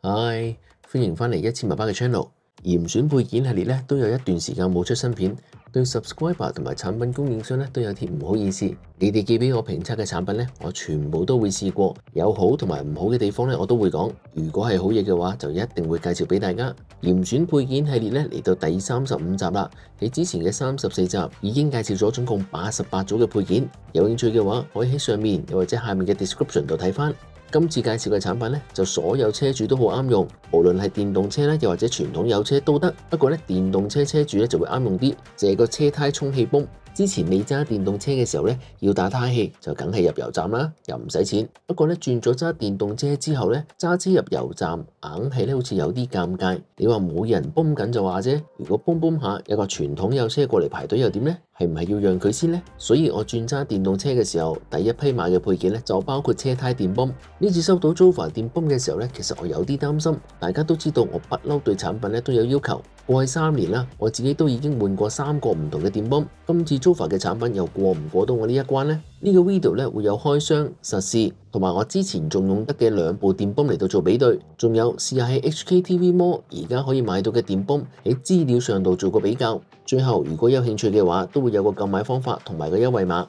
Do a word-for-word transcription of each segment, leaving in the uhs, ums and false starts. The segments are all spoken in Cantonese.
嗨，歡迎返嚟一千爸爸嘅 channel。嚴選配件系列咧都有一段時間冇出新片，對 subscriber 同埋產品供應商咧都有啲唔好意思。你哋寄俾我評測嘅產品咧，我全部都會試過，有好同埋唔好嘅地方咧，我都會講。如果係好嘢嘅話，就一定會介紹俾大家。嚴選配件系列咧嚟到第三十五集啦，喺之前嘅三十四集已經介紹咗總共八十八組嘅配件。有興趣嘅話，可以喺上面又或者下面嘅 description 度睇返。今次介紹嘅產品咧，就所有車主都好啱用，無論係電動車咧，又或者傳統有車都得。不過咧，電動車車主咧就會啱用啲，就係個車胎充氣泵。之前你揸電動車嘅時候咧，要打胎氣就梗係入油站啦，又唔使錢。不過咧，轉咗揸電動車之後咧，揸車入油站硬係咧好似有啲尷尬。你話冇人泵緊就話啫，如果泵泵下有個傳統有車過嚟排隊又點呢？係唔係要讓佢先呢？所以我轉揸電動車嘅時候，第一批買嘅配件咧就包括車胎電泵。呢次收到 Jova 電泵嘅時候咧，其實我有啲擔心。大家都知道我不嬲對產品咧都有要求。過去三年啦，我自己都已經換過三個唔同嘅電泵。今次 Jova 嘅產品又過唔過到我呢一關呢？呢個 video 咧會有開箱實試，同埋我之前仲用得嘅兩部電泵嚟到做比對，仲有試下喺 H K T V Mall 而家可以買到嘅電泵喺資料上度做個比較。最後如果有興趣嘅話，都會有個購買方法同埋個優惠碼。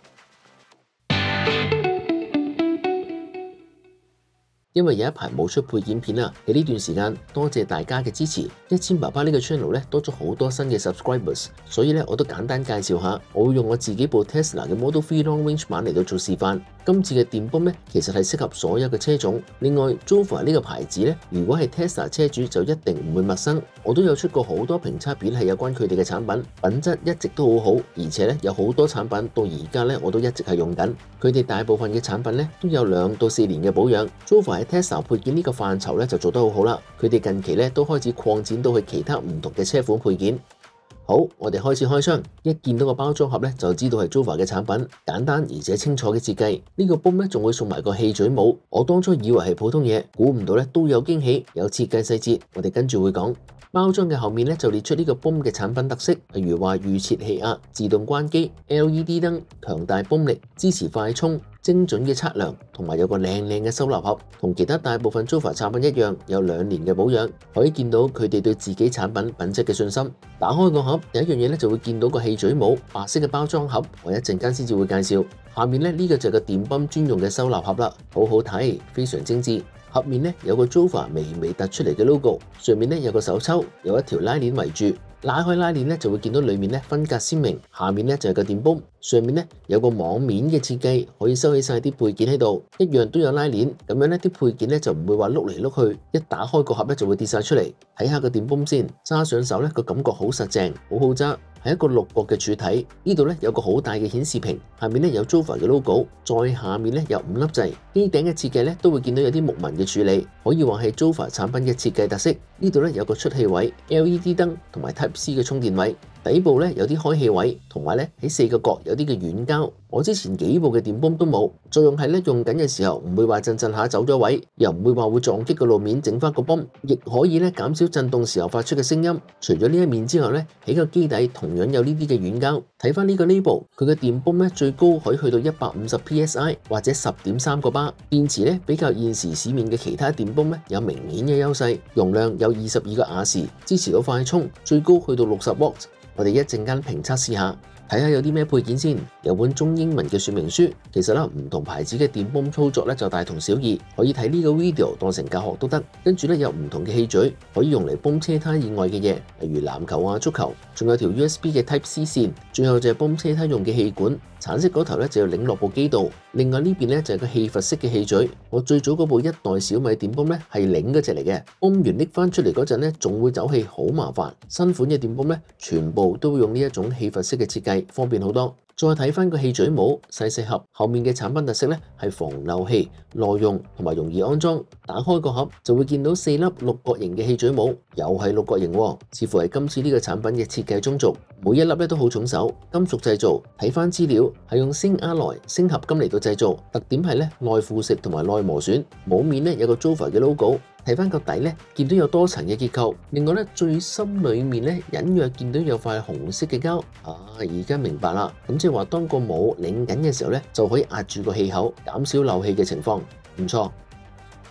因為有一排冇出配件片啦，喺呢段時間多謝大家嘅支持，一千爸爸呢個 channel 咧多咗好多新嘅 subscribers， 所以咧我都簡單介紹下，我會用我自己部 Tesla 嘅 Model three Long Range 版嚟到做示範。今次嘅電泵咧其實係適合所有嘅車種。另外 Jova 呢個牌子咧，如果係 Tesla 車主就一定唔會陌生。我都有出過好多評測片係有關佢哋嘅產品，品質一直都好好，而且咧有好多產品到而家咧我都一直係用緊。佢哋大部分嘅產品咧都有兩到四年嘅保養。Jova 喺 Tesla 配件呢個範疇咧就做得好好啦。佢哋近期咧都開始擴展到去其他唔同嘅車款配件。好，我哋開始開箱。一見到個包裝盒咧，就知道係 Jova 嘅產品，簡單而且清楚嘅設計。呢個泵咧仲會送埋個氣嘴帽。我當初以為係普通嘢，估唔到咧都有驚喜，有設計細節。我哋跟住會講。包裝嘅後面咧就列出呢個泵嘅產品特色，例如話預設氣壓、自動關機、L E D 燈、強大泵力、支持快充、精準嘅測量，同埋有個靚靚嘅收納盒。同其他大部分 Jova 產品一樣，有兩年嘅保養。可以見到佢哋對自己產品品質嘅信心。打開個盒，第一樣嘢咧就會見到個氣嘴帽，白色嘅包裝盒，我一陣間先至會介紹。下面咧呢個就係個電泵專用嘅收納盒啦，好好睇，非常精緻。盒面咧有個 Jova 微微突出嚟嘅 logo， 上面咧有個手抽，有一條拉鏈圍住。拉開拉鏈咧就會見到裏面咧分隔鮮明，下面咧就係個電泵，上面咧有個網面嘅設計，可以收起晒啲配件喺度，一樣都有拉鏈，咁樣咧啲配件咧就唔會話碌嚟碌去，一打開個盒咧就會跌晒出嚟。睇下個電泵先，揸上手咧個感覺好實淨，好好揸。係一個六角嘅柱體，呢度咧有個好大嘅顯示屏，下面咧有 Jova 嘅 logo， 再下面咧有五粒掣。機頂嘅設計咧都會見到有啲木紋嘅處理，可以話係 Jova 產品嘅設計特色。呢度咧有個出氣位、L E D 燈同埋 Type C 嘅充電位。底部咧有啲開氣位，同埋咧喺四個角有啲嘅軟膠。我之前幾部嘅電泵都冇，作用係咧用緊嘅時候唔會話震震下走咗位，又唔會話會撞擊個路面整翻個泵，亦可以咧減少震動時候發出嘅聲音。除咗呢一面之外咧，喺個機底同樣有呢啲嘅軟膠。睇翻呢個 label， 佢嘅電泵咧最高可以去到一百五十 P S I 或者十點三個巴。電池咧比較現時市面嘅其他電泵咧有明顯嘅優勢，容量有二十二個瓦時，支持到快充，最高去到六十瓦。我哋一陣間評測試下，睇下有啲咩配件先。有本中英文嘅說明書，其實咧唔同牌子嘅電泵操作咧就大同小異，可以睇呢個 video 當成教學都得。跟住咧有唔同嘅氣嘴，可以用嚟泵車胎以外嘅嘢，例如籃球啊、足球，仲有條 U S B 嘅 Type C 線。最後就係泵車胎用嘅氣管，橙色嗰頭咧就要擰落部機度。另外呢邊咧就係個氣閥式嘅氣嘴。我最早嗰部一代小米電泵咧係擰嗰隻嚟嘅，泵完拎翻出嚟嗰陣咧仲會走氣，好麻煩。新款嘅電泵咧全部都會用呢一種氣閥式嘅設計，方便好多。再睇翻個氣嘴帽，細細盒，後面嘅產品特色咧係防漏氣、耐用同埋容易安裝。打開個盒就會見到四粒六角形嘅氣嘴帽，又係六角形喎，似乎係今次呢個產品嘅設計中軸。每一粒咧都好重手，金屬製造。睇翻資料係用鋅阿萊鋅合金嚟到製造，特點係咧耐腐蝕同埋耐磨損。帽面咧有個 Jova 嘅 logo。睇翻個底咧，見到有多層嘅結構。另外咧，最深裏面咧，隱約見到有塊紅色嘅膠。啊，而家明白啦。咁即係話，當個帽擰緊嘅時候咧，就可以壓住個氣口，減少漏氣嘅情況。唔錯。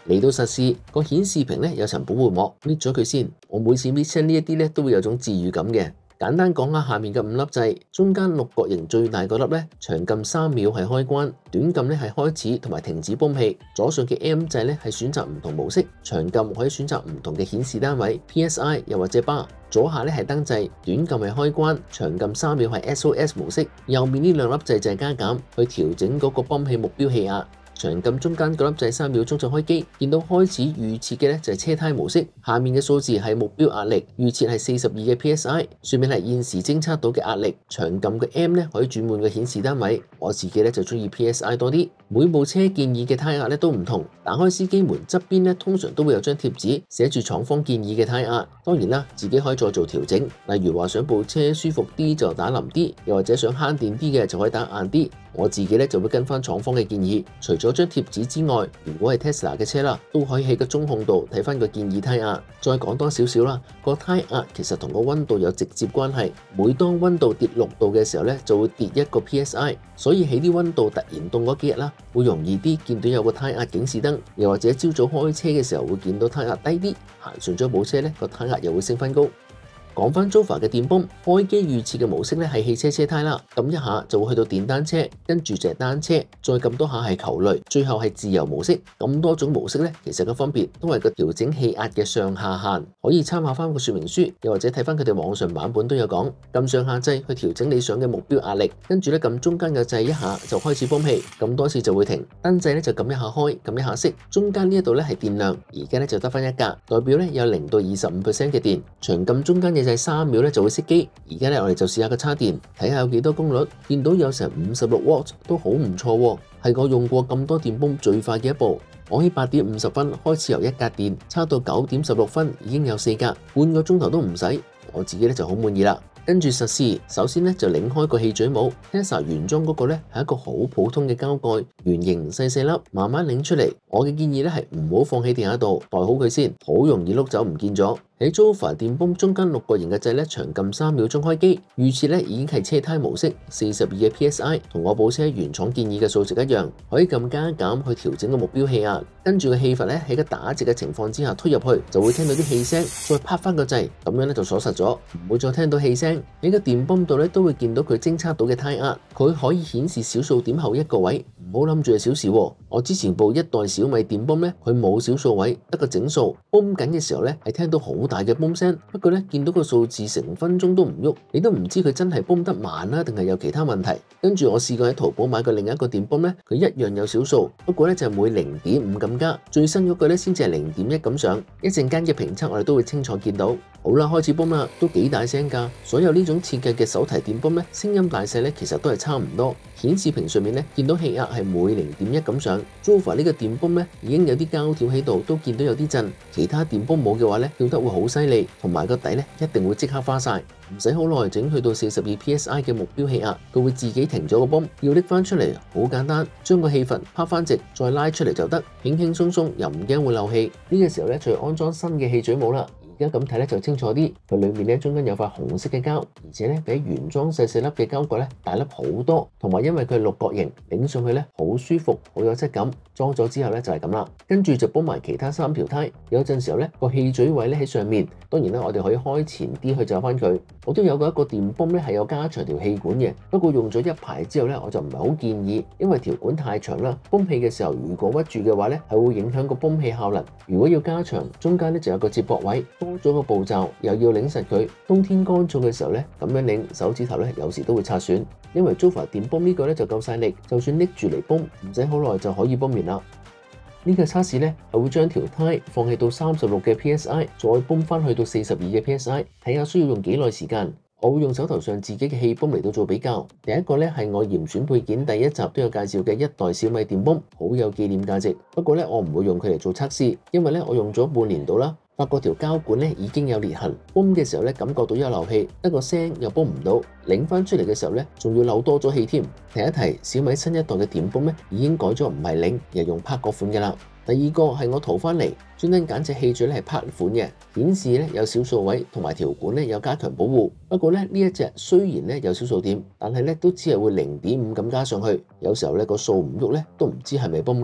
嚟到實試個顯示屏咧有層保護膜，搣咗佢先。我每次搣親呢一啲咧都會有種治癒感嘅。簡單講下下面嘅五粒掣，中間六角形最大嗰粒咧，長撳三秒係開關，短撳咧係開始同埋停止泵氣。左上嘅 M 掣咧係選擇唔同模式，長撳可以選擇唔同嘅顯示單位 P S I 又或者 bar。左下咧係燈掣，短撳係開關，長撳三秒係 S O S 模式。右面呢兩粒掣就係加減，去調整嗰個泵氣目標氣壓。長撳中間嗰粒掣三秒鐘就開機，見到開始預設嘅咧就係車胎模式，下面嘅數字係目標壓力，預設係四十二嘅 P S I， 說明係現時偵測到嘅壓力。長撳嘅 M 咧可以轉換個顯示單位，我自己咧就中意 P S I 多啲。每部車建議嘅胎壓咧都唔同，打開司機門側邊咧通常都會有張貼紙寫住廠方建議嘅胎壓，當然啦，自己可以再做調整，例如話想部車舒服啲就打腍啲，又或者想慳電啲嘅就可以打硬啲。我自己咧就會跟翻廠方嘅建議，除咗張貼紙之外，如果係 Tesla 嘅車啦，都可以喺個中控度睇翻個建議胎壓。再講多少少啦，個胎壓其實同個溫度有直接關係，每當溫度跌六度嘅時候咧，就會跌一個 P S I， 所以喺啲溫度突然凍嗰幾日啦，會容易啲見到有個胎壓警示燈，又或者朝早開車嘅時候會見到胎壓低啲，行順咗部車咧，個胎壓又會升翻高。講翻 Jova 嘅電泵，開機預設嘅模式咧係汽車車胎啦，撳一下就會去到電單車，跟住就係單車，再撳多下係球類，最後係自由模式。咁多種模式咧，其實個分別都係個調整氣壓嘅上下限，可以參考翻個說明書，又或者睇翻佢哋網上版本都有講。撳上下掣去調整你想嘅目標壓力，跟住咧撳中間嘅掣一下就開始泵氣，撳多次就會停。燈掣咧就撳一下開，撳一下熄。中間呢一度咧係電量，而家咧就得翻一格，代表咧有零到二十五 percent 嘅電。長撳中間嘅就係三秒咧就會熄機。而家咧我哋就試下個叉電，睇下有幾多功率。見到有成五十六瓦都好唔錯喎，係我用過咁多電泵最快嘅一部。我喺八點五十分開始由一格電，叉到九點十六分已經有四格，半個鐘頭都唔使。我自己咧就好滿意啦。跟住實試，首先咧就擰開個氣嘴帽 ，Tesla 原裝嗰個咧係一個好普通嘅膠蓋，圓形細細粒，慢慢擰出嚟。我嘅建議咧係唔好放喺地下度，袋好佢先，好容易碌走唔見咗。喺 Jova 電泵中間六角形嘅掣咧，長撳三秒鐘開機，預設咧已經係車胎模式，四十二嘅 P S I， 同我部車原廠建議嘅數值一樣，可以撳加減去調整個目標氣壓。跟住個氣閥咧喺個打直嘅情況之下推入去，就會聽到啲氣聲，再拍翻個掣，咁樣咧就鎖實咗，唔會再聽到氣聲。喺個電泵度咧都會見到佢偵測到嘅胎壓，佢可以顯示小數點後一個位，唔好諗住係小時喎。我之前部一代小米電泵咧，佢冇小數位，得個整數，泵緊嘅時候咧係聽到好大嘅泵聲，不過咧見到個數字成分鐘都唔喐，你都唔知佢真係泵得慢啦，定係有其他問題。跟住我試過喺淘寶買過另一個電泵咧，佢一樣有小數，不過咧就係每零點五咁加，最新嗰個咧先至係零點一咁上。一陣間嘅評測我哋都會清楚見到。好啦，開始泵啦，都幾大聲㗎。所有呢種設計嘅手提電泵咧，聲音大細咧其實都係差唔多。顯示屏上面咧見到氣壓係每零點一咁上。Jova 呢個電泵咧已經有啲膠條喺度，都見到有啲震。其他電泵冇嘅話咧，跳得會好犀利，同埋個底咧一定會即刻花晒。唔使好耐整去到四十二 P S I 嘅目標氣壓，佢會自己停咗個泵。要拎翻出嚟好簡單，將個氣閥拍翻直，再拉出嚟就得，輕輕鬆鬆又唔驚會漏氣。呢個時候咧就安裝新嘅氣嘴帽啦。而家咁睇咧就清楚啲，佢裏面咧中間有塊紅色嘅膠，而且咧比原裝細細粒嘅膠蓋咧大粒好多，同埋因為佢係六角形，擰上去咧好舒服，好有質感。裝咗之後咧就係咁啦，跟住就泵埋其他三條胎。有陣時候咧個氣嘴位咧喺上面，當然啦我哋可以開前啲去就翻佢。我都有過一個電泵咧係有加長條氣管嘅，不過用咗一排之後咧我就唔係好建議，因為條管太長啦，泵氣嘅時候如果屈住嘅話咧係會影響個泵氣效能。如果要加長，中間咧就有個接駁位。多咗個步驟，又要擰實佢。冬天乾燥嘅時候咧，咁樣擰手指頭咧，有時都會擦損。因為 Jova 電泵呢個咧就夠晒力，就算拎住嚟泵，唔使好耐就可以泵完啦。呢個測試咧係會將條胎放氣到三十六嘅 P S I， 再泵翻去到四十二嘅 P S I， 睇下需要用幾耐時間。我會用手頭上自己嘅氣泵嚟到做比較。第一個咧係我嚴選配件第一集都有介紹嘅一代小米電泵，好有紀念價值。不過咧我唔會用佢嚟做測試，因為咧我用咗半年度啦。發覺條膠管咧已經有裂痕，泵嘅時候咧感覺到有漏氣，得個聲又泵唔到，擰翻出嚟嘅時候咧仲要漏多咗氣添。提一提，小米新一代嘅電泵咧已經改咗唔係擰，而係用拍嗰款嘅啦。第二個係我淘翻嚟，專登揀隻氣嘴咧係拍款嘅，顯示咧有小數位，同埋條管咧有加強保護。不過咧呢一隻雖然咧有小數點，但係咧都只係會零點五咁加上去，有時候咧個數唔喐咧都唔知係咪泵緊。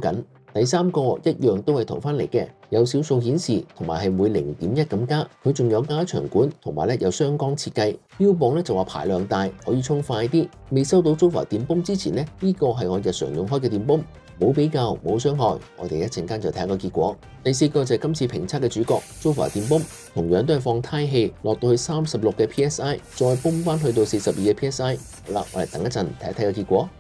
第三個一樣都係淘翻嚟嘅，有小數顯示同埋係每零點一咁加，佢仲有加長管同埋咧有雙缸設計，標榜咧就話排量大，可以充快啲。未收到 Jova 電泵之前咧，呢個係我日常用開嘅電泵，冇比較冇傷害。我哋一陣間就睇下個結果。第四個就係今次評測嘅主角 Jova 電泵，同樣都係放胎氣落到去三十六嘅 P S I， 再泵翻去到四十二嘅 P S I。好啦，我哋等一陣睇一睇個結果。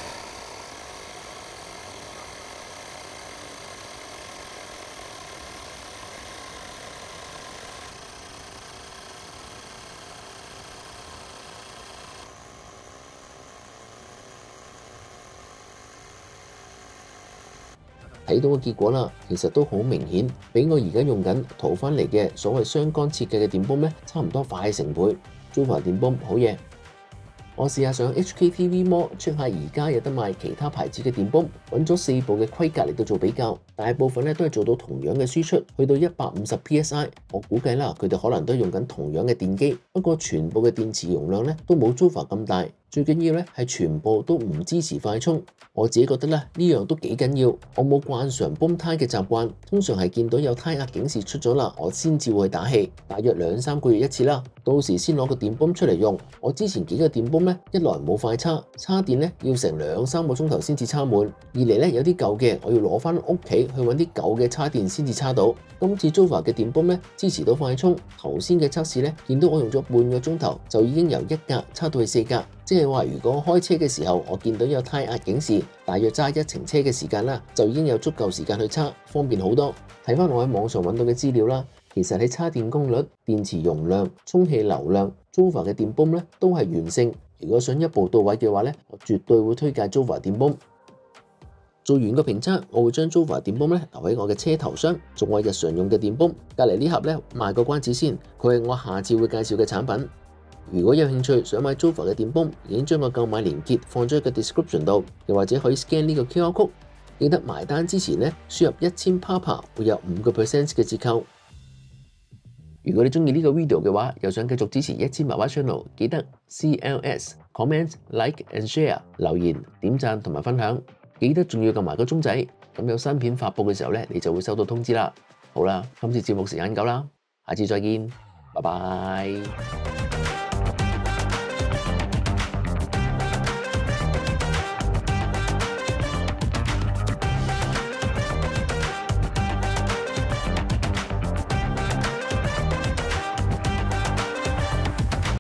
睇到個結果啦，其實都好明顯，比我而家用緊淘翻嚟嘅所謂雙缸設計嘅電泵咧，差唔多快成倍。Jova 電泵好嘢，我試下上 H K T V Mall check 下而家有得賣其他牌子嘅電泵，揾咗四部嘅規格嚟到做比較，大部分咧都係做到同樣嘅輸出，去到一百五十 P S I。我估計啦，佢哋可能都用緊同樣嘅電機，不過全部嘅電池容量咧都冇 Jova 咁大。最緊要咧係全部都唔支持快充，我自己覺得咧呢樣都幾緊要。我冇慣常泵胎嘅習慣，通常係見到有胎壓警示出咗啦，我先至會去打氣，大約兩三個月一次啦，到時先攞個電泵出嚟用。我之前幾個電泵咧，一來冇快叉，叉電咧要成兩三個鐘頭先至叉滿；二嚟咧有啲舊嘅，我要攞翻屋企去揾啲舊嘅叉電先至叉到。今次 Jova 嘅電泵咧支持到快充，頭先嘅測試咧見到我用咗半個鐘頭就已經由一格叉到去四格。即係話，如果開車嘅時候我見到有胎壓警示，大約揸一程車嘅時間啦，就已經有足夠時間去叉，方便好多。睇翻我喺網上揾到嘅資料啦，其實喺叉電功率、電池容量、充氣流量 ，Jova 嘅電泵咧都係完勝。如果想一步到位嘅話咧，我絕對會推介 Jova 電泵。做完個評測，我會將 Jova 電泵咧留喺我嘅車頭箱，做我日常用嘅電泵。隔離呢盒咧賣個關子先，佢係我下次會介紹嘅產品。如果有興趣想買 Jova 嘅電泵，已經將個購買連結放咗喺個 description 度，又或者可以 scan 呢個 Q R code。記得埋單之前咧輸入一千 Papa 會有五個 percent 嘅折扣。如果你中意呢個 video 嘅話，又想繼續支持一千爸爸 channel， 記得 C L S comment like and share 留言點讚同埋分享。記得仲要撳埋個鐘仔，咁有新片發布嘅時候咧，你就會收到通知啦。好啦，今次節目時間夠啦，下次再見，拜拜。